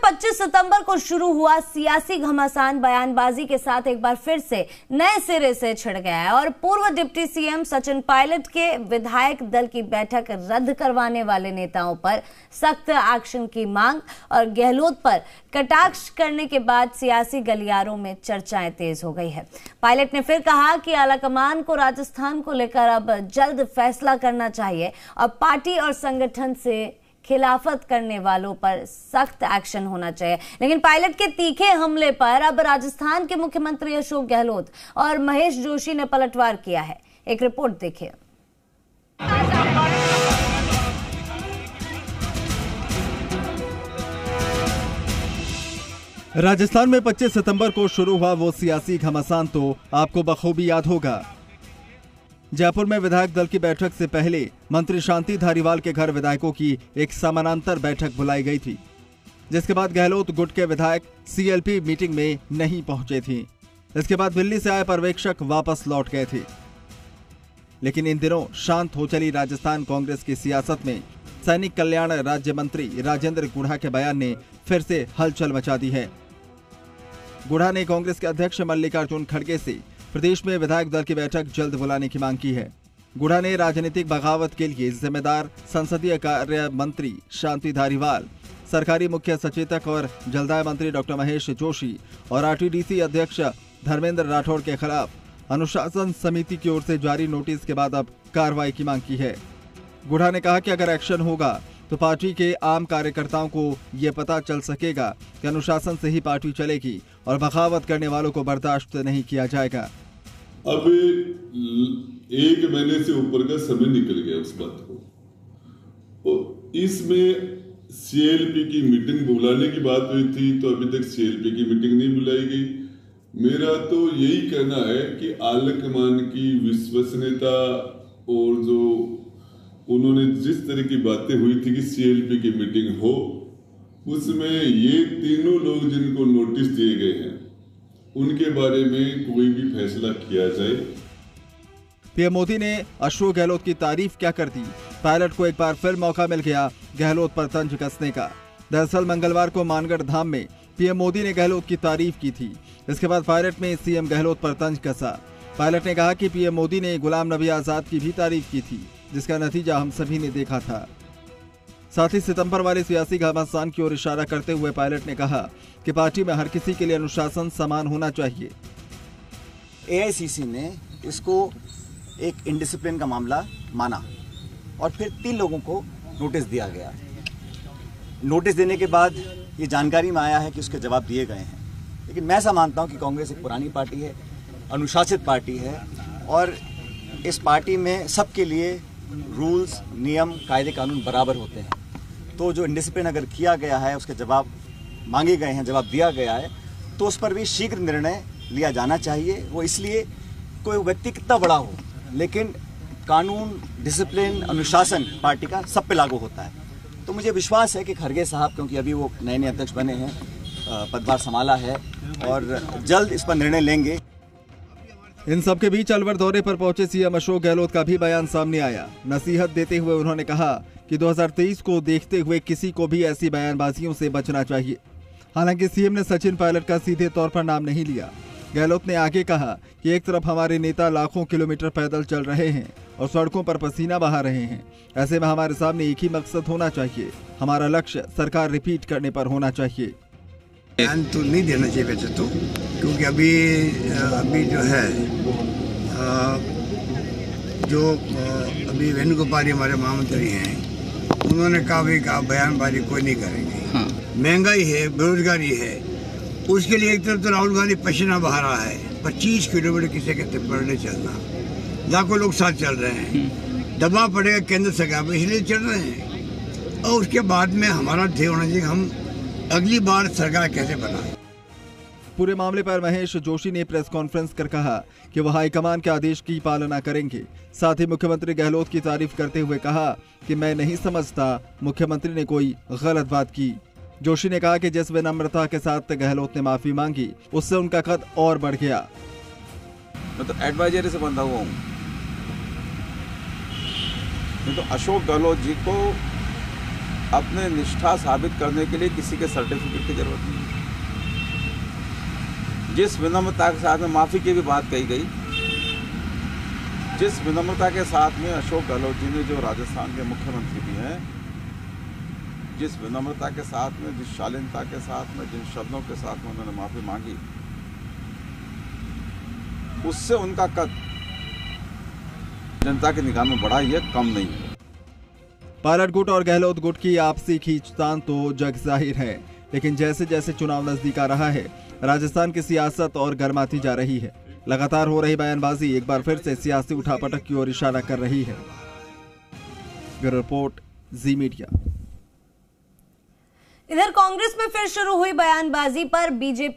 25 सितंबर को शुरू हुआ सियासी घमासान बयानबाजी के साथ एक बार फिर से नए सिरे से छिड़ गया है और पूर्व डिप्टी सीएम सचिन पायलट के विधायक दल की बैठक रद्द करवाने वाले नेताओं पर सख्त एक्शन की मांग और गहलोत पर कटाक्ष करने के बाद सियासी गलियारों में चर्चाएं तेज हो गई है। पायलट ने फिर कहा कि आलाकमान को राजस्थान को लेकर अब जल्द फैसला करना चाहिए और पार्टी और संगठन से खिलाफत करने वालों पर सख्त एक्शन होना चाहिए। लेकिन पायलट के तीखे हमले पर अब राजस्थान के मुख्यमंत्री अशोक गहलोत और महेश जोशी ने पलटवार किया है। एक रिपोर्ट देखिए। राजस्थान में 25 सितंबर को शुरू हुआ वो सियासी घमासान तो आपको बखूबी याद होगा। जयपुर में विधायक दल की बैठक से पहले मंत्री शांति धारीवाल के घर विधायकों की एक समानांतर बैठक बुलाई गई थी, जिसके बाद गहलोत गुट के विधायक सीएलपी मीटिंग में नहीं पहुंचे थे। इसके बाद दिल्ली से आए पर्यवेक्षक वापस लौट गए थे। लेकिन इन दिनों शांत हो चली राजस्थान कांग्रेस की सियासत में सैनिक कल्याण राज्य मंत्री राजेंद्र गुढ़ा के बयान ने फिर से हलचल मचा दी है। गुढ़ा ने कांग्रेस के अध्यक्ष मल्लिकार्जुन खड़गे से प्रदेश में विधायक दल की बैठक जल्द बुलाने की मांग की है। गुढ़ा ने राजनीतिक बगावत के लिए जिम्मेदार संसदीय कार्य मंत्री शांति धारीवाल, सरकारी मुख्य सचेतक और जलदाय मंत्री डॉक्टर महेश जोशी और आरटीडीसी अध्यक्ष धर्मेंद्र राठौड़ के खिलाफ अनुशासन समिति की ओर से जारी नोटिस के बाद अब कार्रवाई की मांग की है। गुढ़ा ने कहा कि अगर एक्शन होगा तो पार्टी के आम कार्यकर्ताओं को ये पता चल सकेगा कि अनुशासन से ही पार्टी चलेगी और बगावत करने वालों को बर्दाश्त नहीं किया जाएगा। अब 1 महीने से ऊपर का समय निकल गया उस बात को, और इसमें सीएलपी की मीटिंग बुलाने की बात हुई थी, तो अभी तक सीएलपी की मीटिंग नहीं बुलाई गई। मेरा तो यही कहना है कि आलाकमान की विश्वसनीयता और जो उन्होंने जिस तरह की बातें हुई थी कि सीएलपी की मीटिंग हो, उसमें ये तीनों लोग जिनको नोटिस दिए गए हैं उनके बारे में कोई भी फैसला किया जाए। पीएम मोदी ने अशोक गहलोत की तारीफ क्या कर दी। पायलट को एक बार फिर मौका मिल गया गहलोत पर तंज कसने का। दरअसल मंगलवार को मानगढ़ धाम में पीएम मोदी ने गहलोत की तारीफ की थी। इसके बाद पायलट में सीएम गहलोत पर तंज कसा। पायलट ने कहा कि पीएम मोदी ने गुलाम नबी आजाद की भी तारीफ की थी, जिसका नतीजा हम सभी ने देखा था। साथ ही सितंबर वाले सियासी घमासान की ओर इशारा करते हुए पायलट ने कहा कि पार्टी में हर किसी के लिए अनुशासन समान होना चाहिए। एआईसीसी ने इसको एक इनडिसिप्लिन का मामला माना और फिर 3 लोगों को नोटिस दिया गया। नोटिस देने के बाद ये जानकारी में आया है कि उसके जवाब दिए गए हैं। लेकिन मैं ऐसा मानता हूं कि कांग्रेस एक पुरानी पार्टी है, अनुशासित पार्टी है और इस पार्टी में सबके लिए रूल्स, नियम, कायदे कानून बराबर होते हैं। तो जो इनडिसिप्लिन अगर किया गया है, उसके जवाब मांगे गए हैं, जवाब दिया गया है, तो उस पर भी शीघ्र निर्णय लिया जाना चाहिए। वो इसलिए कोई व्यक्ति कितना बड़ा हो, लेकिन कानून, डिसिप्लिन, अनुशासन पार्टी का सब पे लागू होता है। तो मुझे विश्वास है कि खड़गे साहब, क्योंकि अभी वो नए अध्यक्ष बने हैं, पदभार संभाला है और जल्द इस पर निर्णय लेंगे। इन सबके बीच अलवर दौरे पर पहुंचे सीएम अशोक गहलोत का भी बयान सामने आया। नसीहत देते हुए उन्होंने कहा कि 2023 को देखते हुए किसी को भी ऐसी बयानबाजियों से बचना चाहिए। हालांकि सीएम ने सचिन पायलट का सीधे तौर पर नाम नहीं लिया। गहलोत ने आगे कहा कि एक तरफ हमारे नेता लाखों किलोमीटर पैदल चल रहे हैं और सड़कों पर पसीना बहा रहे हैं। ऐसे में हमारे सामने एक ही मकसद होना चाहिए, हमारा लक्ष्य सरकार रिपीट करने पर होना चाहिए। बयान तो नहीं देना चाहिए वैसे तो, क्योंकि अभी जो है अभी वेणुगोपाल हमारे महामंत्री हैं, उन्होंने कहा बयानबाजी कोई नहीं करेंगे। महंगाई है, बेरोजगारी है, उसके लिए एक तरफ तो राहुल गांधी पसीना बहा रहा है, 25 किलोमीटर किसी के पड़ने चलना, लाखों लोग साथ चल रहे हैं, दबाव पड़ेगा केंद्र सरकार पर, इसलिए चल रहे हैं। और उसके बाद में हमारा ध्येय होना चाहिए हम अगली बार सरकार कैसे बनाए। पूरे मामले पर महेश जोशी ने प्रेस कॉन्फ्रेंस कर कहा कि वह हाईकमान के आदेश की पालना करेंगे। साथ ही मुख्यमंत्री गहलोत की तारीफ करते हुए कहा कि मैं नहीं समझता मुख्यमंत्री ने कोई गलत बात की। जोशी ने कहा कि जिस विनम्रता के साथ गहलोत ने माफी मांगी, उससे उनका कद और बढ़ गया। मैं तो एडवाइजरी से बंधा हुआ हूँ, नहीं तो अशोक गहलोत जी को अपने निष्ठा साबित करने के लिए किसी के सर्टिफिकेट की जरूरत नहीं है। जिस विनम्रता के साथ में माफी की भी बात कही गई, जिस विनम्रता के साथ में अशोक गहलोत जी ने, जो राजस्थान के मुख्यमंत्री भी हैं, जिस विनम्रता के साथ में, जिस शालीनता के साथ में, जिन शब्दों के साथ में उन्होंने माफी मांगी, उससे उनका कद जनता की निगाह में बड़ा ही है, कम नहीं है। पायलट गुट और गहलोत गुट की आपसी खींचतान तो जग जाहिर है, लेकिन जैसे जैसे चुनाव नजदीक आ रहा है, राजस्थान की सियासत और गर्माती जा रही है। लगातार हो रही बयानबाजी एक बार फिर से सियासी उठापटक की ओर इशारा कर रही है। Bureau report, Zee media. इधर कांग्रेस में फिर शुरू हुई बयानबाजी पर बीजेपी